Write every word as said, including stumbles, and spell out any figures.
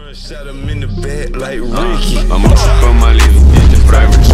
I'm up on my leave, get the private